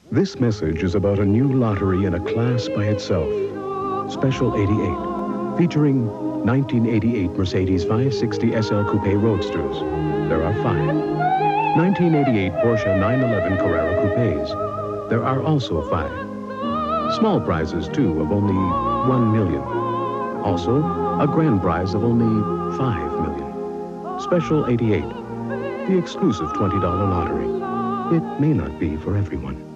This message is about a new lottery in a class by itself. Special 88, featuring 1988 Mercedes 560 SL Coupe Roadsters. There are 5. 1988 Porsche 911 Carrera Coupes. There are also 5. Small prizes, too, of only 1 million. Also, a grand prize of only 5 million. Special 88, the exclusive $20 lottery. It may not be for everyone.